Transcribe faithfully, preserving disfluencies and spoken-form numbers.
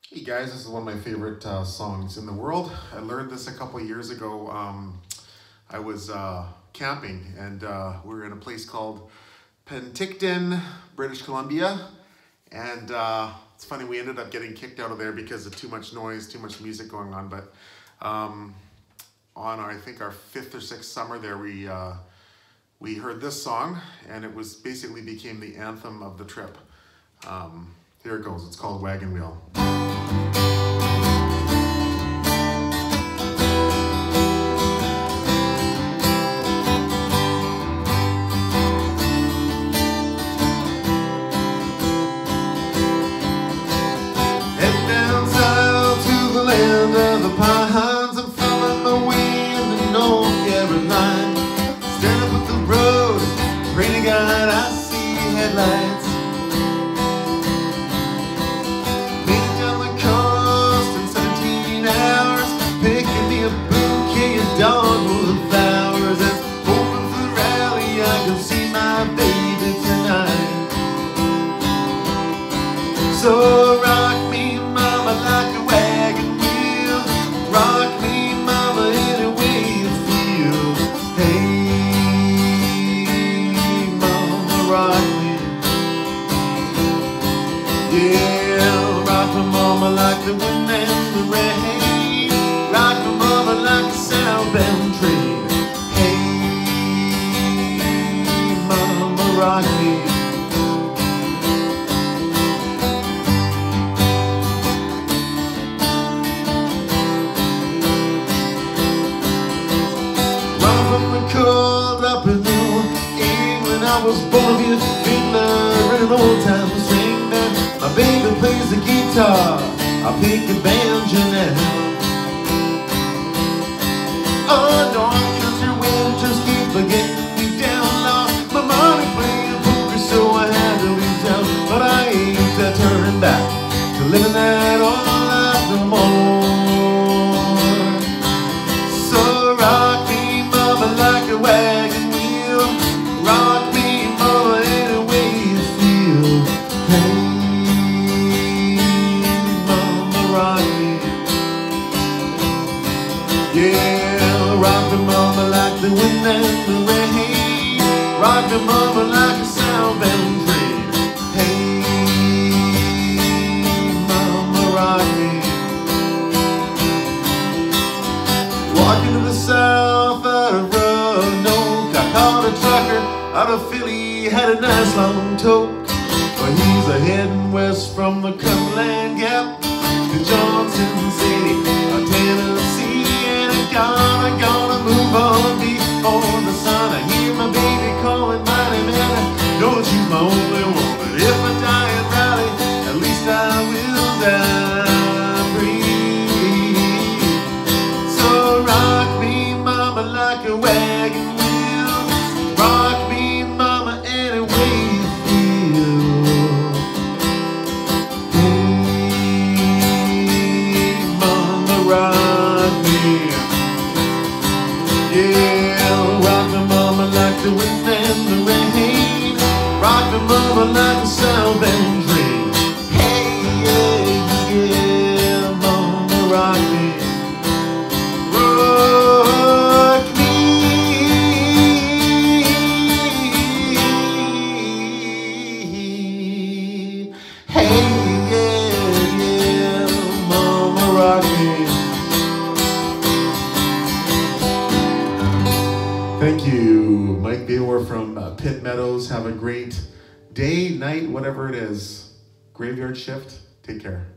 Hey guys, this is one of my favorite uh, songs in the world. I learned this a couple years ago. Um, I was uh, camping and uh, we were in a place called Penticton, British Columbia. And uh, it's funny, we ended up getting kicked out of there because of too much noise, too much music going on. But um, on our, I think our fifth or sixth summer there, we, uh, we heard this song and it was basically became the anthem of the trip. Um, here it goes, it's called Wagon Wheel. Land of the pines, I'm following my way into North Carolina. Staring up at the road, pray to God I see headlights. Made it down the coast in seventeen hours, picking me a bouquet of dogwood flowers. And hoping for the rally I can see my baby tonight. So rock me, mama, like a wagon. Rock me, mama, any way you feel. Hey, mama, rock me. Yeah, rock me, mama, like the wind and the rain. Rock me, mama, like a southbound train. Hey, mama, rock me. Cold up in New England, I was born here, fiddler and an old time string band. My baby plays the guitar, I pick a banjo now. Oh, dark country winters keep getting me down low. My mommy playing poker, so I had to leave town. But I ain't uh, turning back to living that old life no more. So rock me, like a wagon wheel, rock me, mama, any way you feel. Hey, mama, rock me. Yeah, rock me, mama, like the wind and the rain. Rock me, mama, like a southbound train. Hey, mama, rock me. Walking to the south out of caught a trucker out of Philly, had a nice long tote. But he's a heading west from the Cumberland Gap to Johnson City, Tennessee. And I gotta, gotta move on before the sun. I hear my baby calling my name and I know she's my only one. But if I die in Raleigh, at least I will die free. So rock me, mama, like a wagon. Rock me, mama, any way you feel. Hey, mama, rock me. Yeah, rock me, mama, like the wind and the rain. Rock me, mama, like a southbound train. Hey, yeah, yeah, mama, rock me. Thank you, Mike Babor from uh, Pitt Meadows. Have a great day, night, whatever it is. Graveyard shift. Take care.